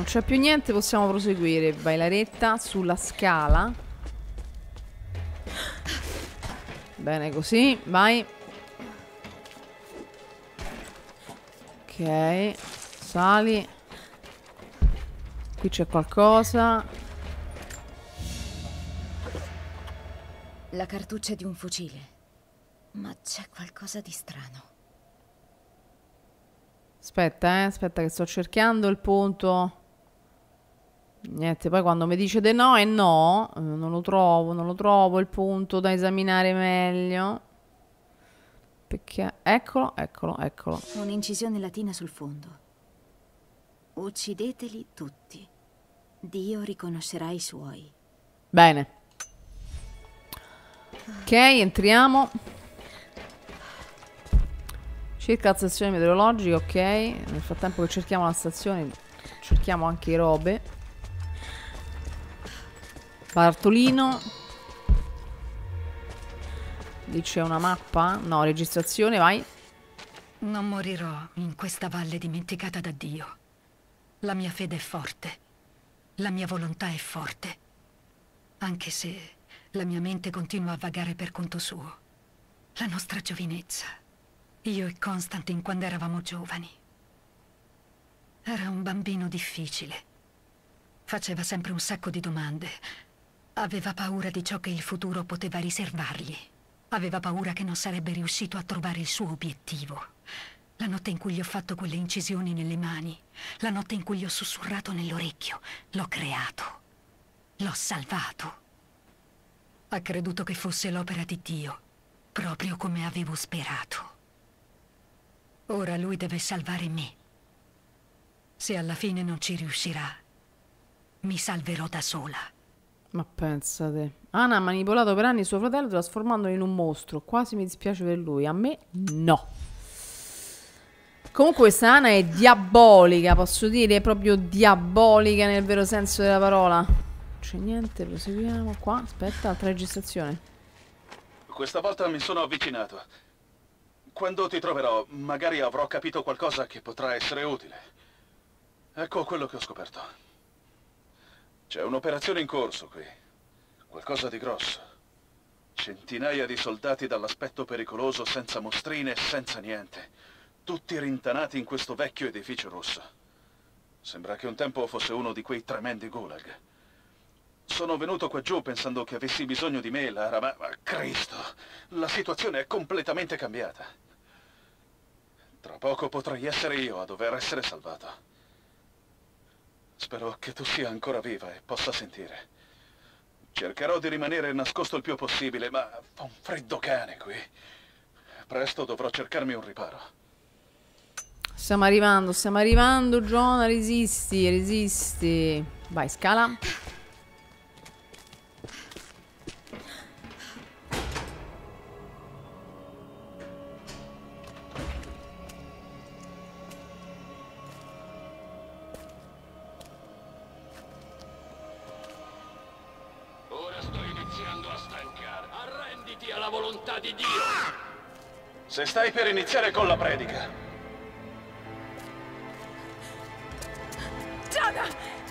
non c'è più niente, possiamo proseguire. Vai la retta sulla scala. Bene così, vai. Ok, sali. Qui c'è qualcosa. La cartuccia di un fucile. Ma c'è qualcosa di strano. Aspetta, aspetta che sto cercando il punto. Niente, poi quando mi dice di no è no. Non lo trovo il punto da esaminare meglio. Perché... Eccolo. Un'incisione latina sul fondo. Uccideteli tutti. Dio riconoscerà i suoi. Bene. Ok, entriamo. Circa la stazione meteorologica, ok. Nel frattempo che cerchiamo la stazione, cerchiamo anche robe. Bartolino. Lì c'è una mappa. No, registrazione, vai. Non morirò in questa valle dimenticata da Dio. La mia fede è forte. La mia volontà è forte. Anche se la mia mente continua a vagare per conto suo. La nostra giovinezza. Io e Constantin quando eravamo giovani. Era un bambino difficile. Faceva sempre un sacco di domande. Aveva paura di ciò che il futuro poteva riservargli. Aveva paura che non sarebbe riuscito a trovare il suo obiettivo. La notte in cui gli ho fatto quelle incisioni nelle mani, la notte in cui gli ho sussurrato nell'orecchio, l'ho creato. L'ho salvato. Ha creduto che fosse l'opera di Dio, proprio come avevo sperato. Ora lui deve salvare me. Se alla fine non ci riuscirà, mi salverò da sola. Ma pensate. Ana ha manipolato per anni suo fratello trasformandolo in un mostro. Quasi mi dispiace per lui. A me no. Comunque questa Ana è diabolica, posso dire, è proprio diabolica nel vero senso della parola. Non c'è niente, proseguiamo qua. Aspetta, altra registrazione. Questa volta mi sono avvicinato. Quando ti troverò, magari avrò capito qualcosa che potrà essere utile. Ecco quello che ho scoperto. C'è un'operazione in corso qui. Qualcosa di grosso. Centinaia di soldati dall'aspetto pericoloso, senza mostrine, senza niente. Tutti rintanati in questo vecchio edificio rosso. Sembra che un tempo fosse uno di quei tremendi gulag. Sono venuto qua giù pensando che avessi bisogno di me, Lara, ma Cristo, la situazione è completamente cambiata. Tra poco potrei essere io a dover essere salvato. Spero che tu sia ancora viva e possa sentire. Cercherò di rimanere nascosto il più possibile, ma fa un freddo cane qui. Presto dovrò cercarmi un riparo. Stiamo arrivando, Giona, resisti. Vai, scala. Ora sto iniziando a stancare. Arrenditi alla volontà di Dio. Se stai per iniziare con la predica. Giada!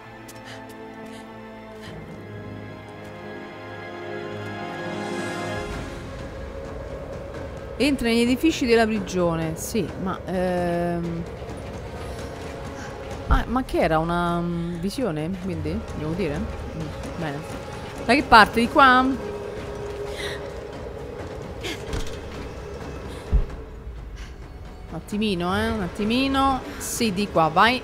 Entra negli edifici della prigione. Sì, ma ma che era una visione? Quindi, devo dire? Bene. Da che parte? Di qua? Un attimino, un attimino. Sì, di qua, vai.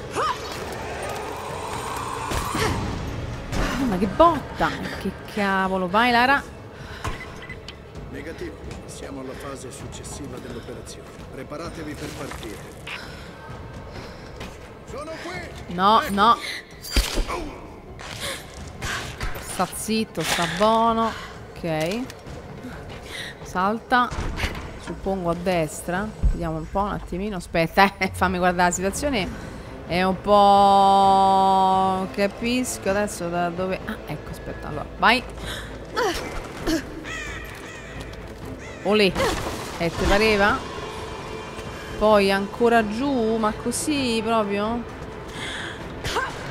Ma che botta! Che cavolo, vai Lara. Negativo, siamo alla fase successiva dell'operazione. Preparatevi per partire. Sono qui! No, no. Sta zitto, sta buono. Ok. Salta. Suppongo a destra. Vediamo un po', un attimino. Aspetta, fammi guardare la situazione. È un po'... Capisco adesso da dove... Ah, ecco, aspetta, allora, vai. Olè. Ti pareva? Poi ancora giù, ma così proprio?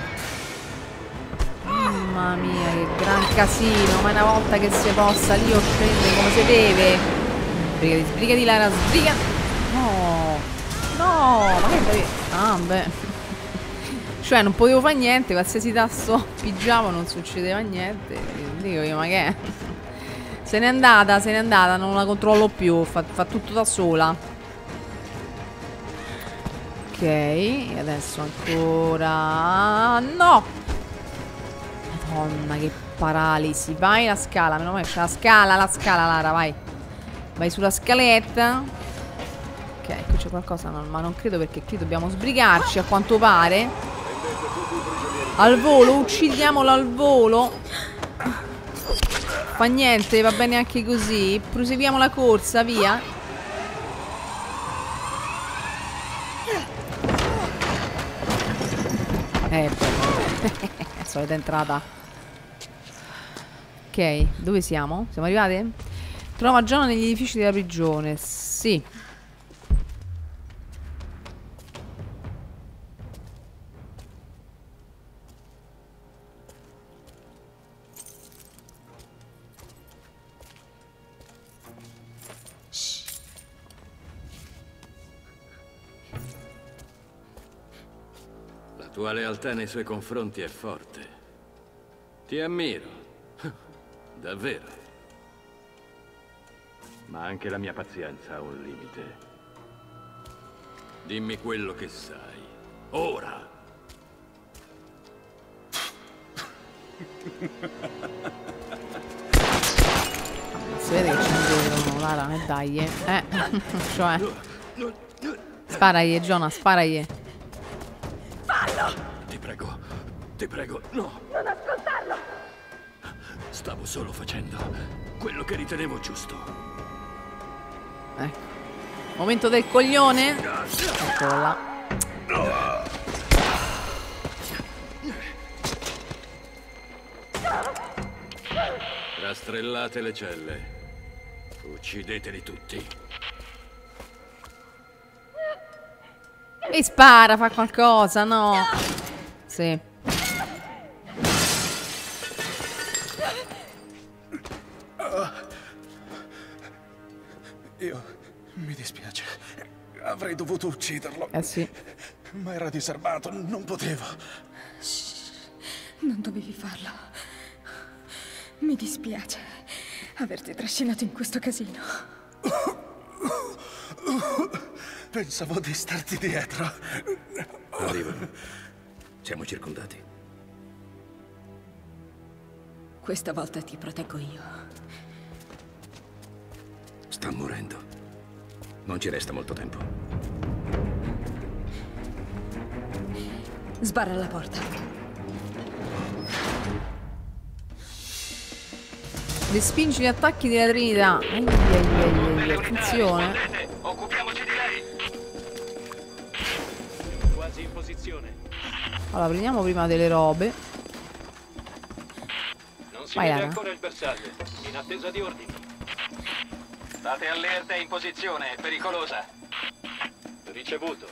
Mamma mia, che gran casino. Ma è una volta che si possa lì o scendere come si deve. Sbrigati Lara, sbriga. No. No, ma che... Ah, beh. Cioè, non potevo fare niente, qualsiasi tasto pigiavo non succedeva niente. Dico io, ma che è? Se n'è andata, non la controllo più, fa tutto da sola. Ok, e adesso ancora... No! Madonna, che paralisi. Vai la scala, meno male c'è la scala, Lara, vai. Vai sulla scaletta. Ok, qui c'è qualcosa, no, ma non credo, perché qui dobbiamo sbrigarci a quanto pare. Al volo, uccidiamolo al volo. Fa niente, va bene anche così. Proseguiamo la corsa, via. Solita entrata. Ok, dove siamo? Siamo arrivate? Trova Giona negli edifici della prigione. Sì. La tua lealtà nei suoi confronti è forte. Ti ammiro. Davvero. Ma anche la mia pazienza ha un limite. Dimmi quello che sai. Ora! Si vede che c'è un vetro, Lara, e dai, cioè. Sparagli, Giona, sparagli. Ti prego, no! Non ascoltarlo! Stavo solo facendo quello che ritenevo giusto. Ecco. Momento del coglione. Eccolo là. Rastrellate le celle. Uccideteli tutti. E spara, fa qualcosa, no? Sì. Io... mi dispiace. Avrei dovuto ucciderlo. Sì. Ma era disarmato, non potevo. Non dovevi farlo. Mi dispiace averti trascinato in questo casino. Pensavo di starti dietro. Arrivano. Siamo circondati. Questa volta ti proteggo io. Sta morendo. Non ci resta molto tempo. Sbarra la porta. Respingi gli attacchi della Trinità. Attenzione. Occupiamoci di lei. Quasi in posizione. Allora, prendiamo prima delle robe. Non si Vai, vede Lara. ancora il bersaglio. In attesa di ordini. State allerta e in posizione, è pericolosa. Ricevuto.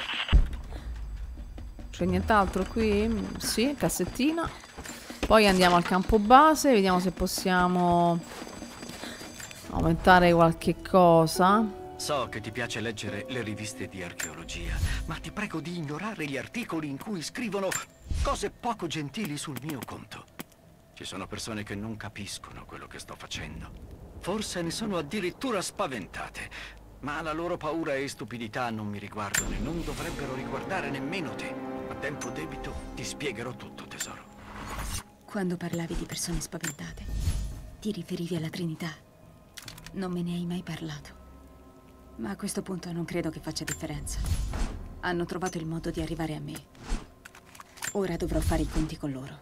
C'è nient'altro qui? Sì, cassettina. Poi andiamo al campo base, vediamo se possiamo aumentare qualche cosa. So che ti piace leggere le riviste di archeologia, ma ti prego di ignorare gli articoli in cui scrivono cose poco gentili sul mio conto. Ci sono persone che non capiscono quello che sto facendo. Forse ne sono addirittura spaventate, ma la loro paura e stupidità non mi riguardano e non dovrebbero riguardare nemmeno te. A tempo debito ti spiegherò tutto, tesoro. Quando parlavi di persone spaventate, ti riferivi alla Trinità. Non me ne hai mai parlato. Ma a questo punto non credo che faccia differenza. Hanno trovato il modo di arrivare a me. Ora dovrò fare i conti con loro.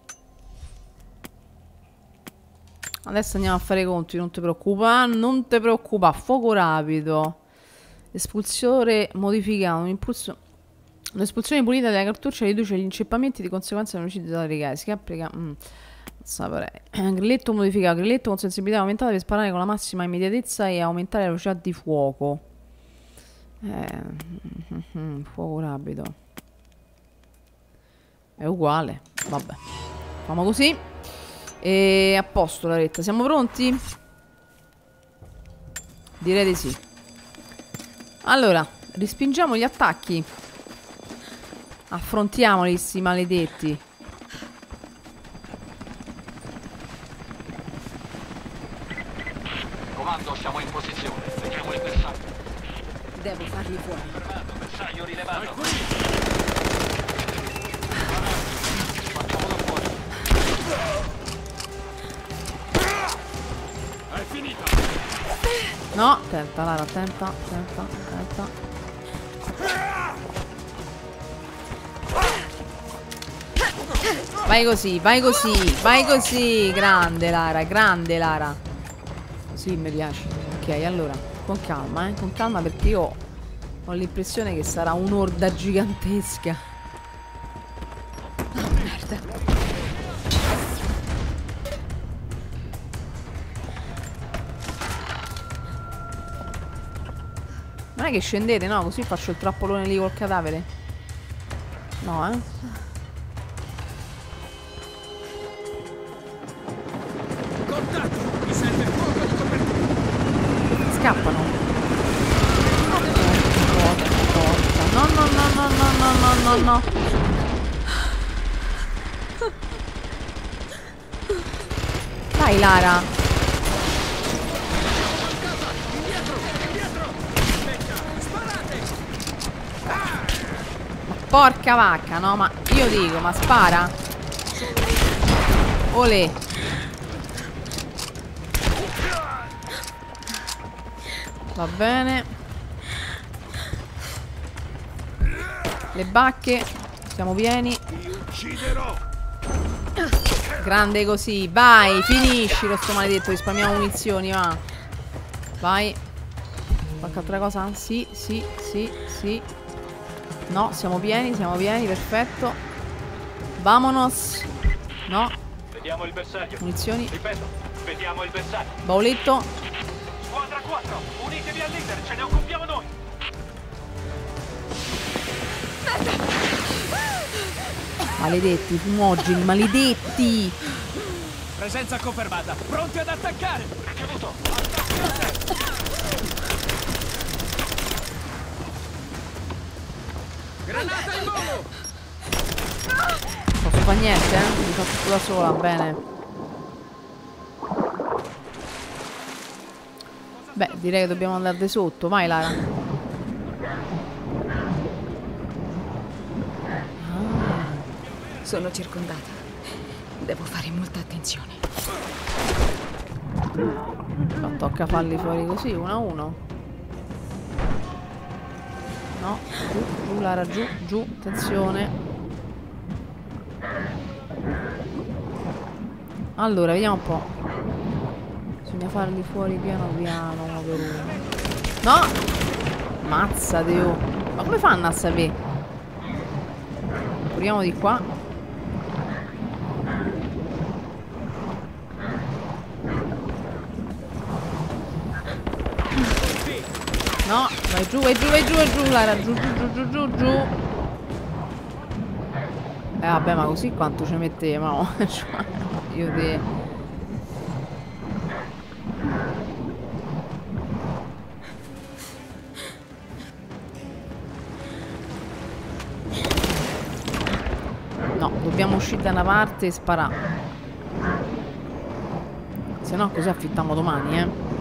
Adesso andiamo a fare i conti, non ti preoccupa, non ti preoccupa. Fuoco rapido. Espulsore modificato, un impulso. Un'espulsione pulita della cartuccia riduce gli inceppamenti di conseguenza dell'omicidio della riga. Si applica. Saprei. Grilletto modificato. Grilletto con sensibilità aumentata per sparare con la massima immediatezza e aumentare la velocità di fuoco. Fuoco rapido. È uguale. Vabbè. Facciamo così. E a posto, Laretta. Siamo pronti? Direi di sì. Allora, respingiamo gli attacchi. Affrontiamoli, sti maledetti. Comando, siamo in posizione. Vediamo il bersaglio. Devo farli fuori. Fermato, bersaglio rilevato. Facciamolo fuori. Hai finito! No, attenta, Lara, attenta, attenta, attenta. Vai così, vai così, vai così. Grande Lara, grande Lara. Così mi piace. Ok, allora, con calma, con calma, perché io ho l'impressione che sarà un'orda gigantesca. Oh, merda. Non è che scendete, no? Così faccio il trappolone lì col cadavere. No, Contatto! Mi serve fuoco di copertura! Scappano. Porca. No, no, no, no, no, no, no, no, no. Dai, Lara. Porca vacca, no, ma io dico, ma spara. Olè. Va bene. Le bacche. Siamo pieni. Ti ucciderò! Grande così. Vai, finiscilo sto maledetto. Risparmiamo munizioni, va. Vai. Qualche altra cosa? Sì, sì, sì, sì. No, siamo pieni, perfetto. Vamonos. No. Vediamo il bersaglio. Munizioni. Ripeto, vediamo il bersaglio. Bauletto. Squadra 4, unitevi al leader, ce ne occupiamo noi. Maledetti, fumogeni, maledetti. Presenza confermata! Pronti ad attaccare! Ricevuto. Granata in volo! Posso fare niente, mi fa tutto da sola, bene. Beh, direi che dobbiamo andare di sotto. Vai, Lara. Sono circondata. Devo fare molta attenzione. Ma tocca farli fuori così, uno a uno. No, giù, giù, Lara, giù, giù, attenzione. Allora, vediamo un po'. Bisogna farli fuori piano piano, uno per uno. No! Mazzate, oh. Ma come fanno a sapere? Proviamo di qua. No, vai giù, vai giù, vai giù, vai giù, Lara, giù, giù, giù, giù, giù, giù. Vabbè, ma così quanto ci mettevamo? Io te... No, dobbiamo uscire da una parte e sparare. Se no così affittiamo domani,